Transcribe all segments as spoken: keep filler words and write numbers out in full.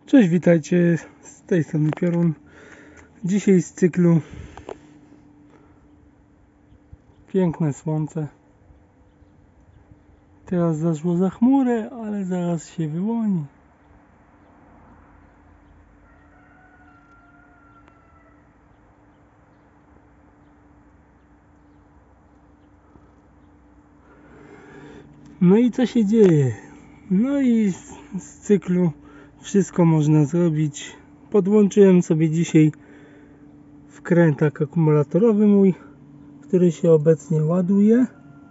Cześć, witajcie, z tej strony Piorun. Dzisiaj z cyklu piękne słońce. Teraz zaszło za chmurę, ale zaraz się wyłoni. No i co się dzieje? No i z cyklu wszystko można zrobić. Podłączyłem sobie dzisiaj wkrętak akumulatorowy mój, który się obecnie ładuje.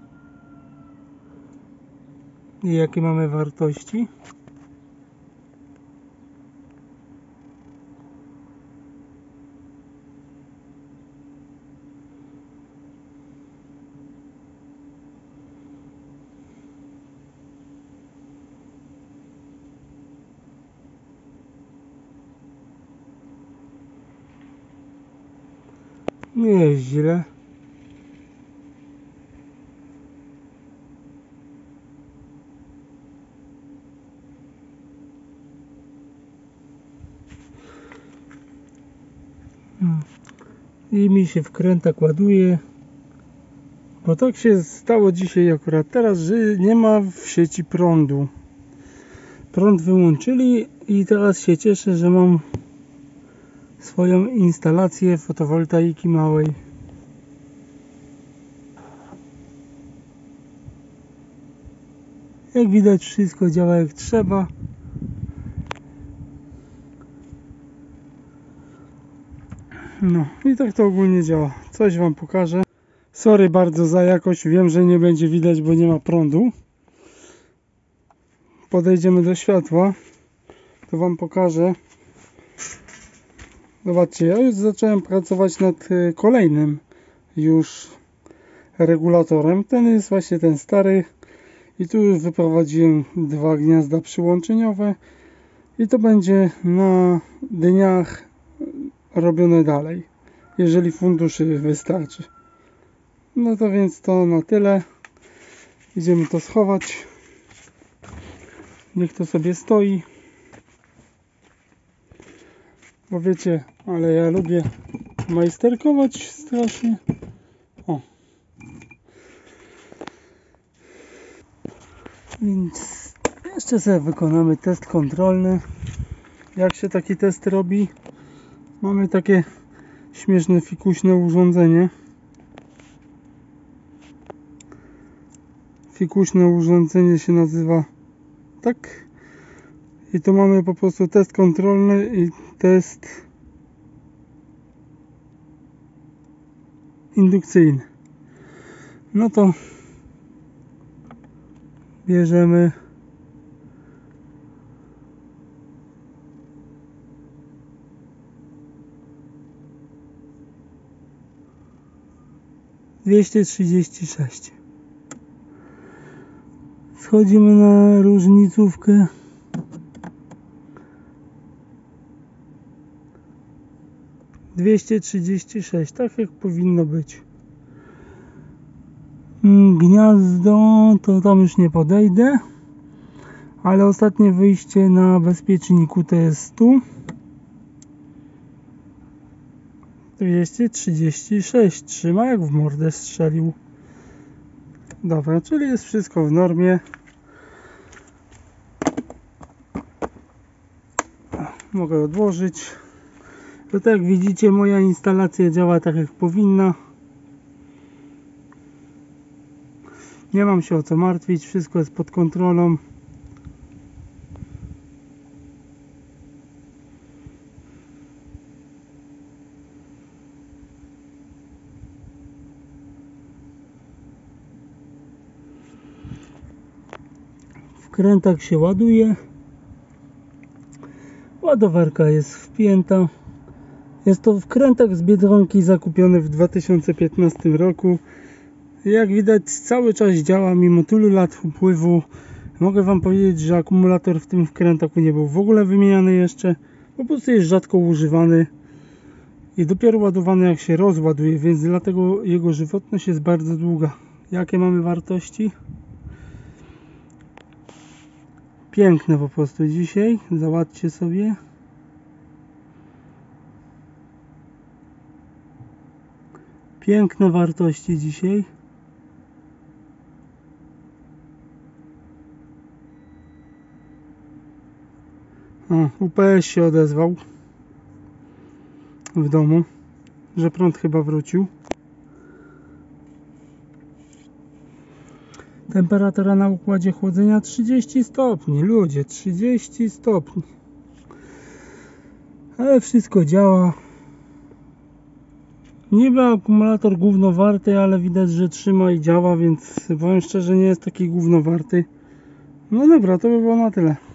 I jakie mamy wartości? Nie jest źle. I mi się wkrętak ładuje, bo tak się stało dzisiaj akurat teraz, że nie ma w sieci prądu. Prąd wyłączyli i teraz się cieszę, że mam swoją instalację fotowoltaiki małej. Jak widać, wszystko działa jak trzeba. No i tak to ogólnie działa. Coś wam pokażę. Sorry bardzo za jakość. Wiem, że nie będzie widać, bo nie ma prądu. Podejdziemy do światła, to wam pokażę. Zobaczcie, ja już zacząłem pracować nad kolejnym już regulatorem. Ten jest właśnie ten stary. I tu już wyprowadziłem dwa gniazda przyłączeniowe. I to będzie na dniach robione dalej, jeżeli funduszy wystarczy. No to więc to na tyle. Idziemy to schować. Niech to sobie stoi. Bo wiecie, ale ja lubię majsterkować strasznie. O. Więc jeszcze sobie wykonamy test kontrolny. Jak się taki test robi? Mamy takie śmieszne, fikuśne urządzenie. Fikuśne urządzenie się nazywa tak. I tu mamy po prostu test kontrolny i test indukcyjny. No to bierzemy dwieście trzydzieści sześć. Schodzimy na różnicówkę. dwieście trzydzieści sześć, tak jak powinno być. Gniazdo to tam już nie podejdę, ale ostatnie wyjście na bezpieczniku to jest tu. dwieście trzydzieści sześć, trzyma jak w mordę strzelił. Dobra, czyli jest wszystko w normie. Mogę odłożyć. To tak jak widzicie, moja instalacja działa tak jak powinna. Nie mam się o co martwić, wszystko jest pod kontrolą. Wkrętak się ładuje. Ładowarka jest wpięta. Jest to wkrętak z Biedronki zakupiony w dwa tysiące piętnastym roku. Jak widać, cały czas działa mimo tylu lat upływu. Mogę wam powiedzieć, że akumulator w tym wkrętaku nie był w ogóle wymieniany jeszcze. Po prostu jest rzadko używany i dopiero ładowany jak się rozładuje, więc dlatego jego żywotność jest bardzo długa. Jakie mamy wartości? piękne po prostu dzisiaj. Zobaczcie sobie. Piękne wartości dzisiaj. O, U P S się odezwał w domu, że prąd chyba wrócił. Temperatura na układzie chłodzenia trzydzieści stopni. Ludzie, trzydzieści stopni. Ale wszystko działa. Niby akumulator gówno warty, ale widać, że trzyma i działa, więc powiem szczerze, nie jest taki gówno warty. No dobra, to by było na tyle.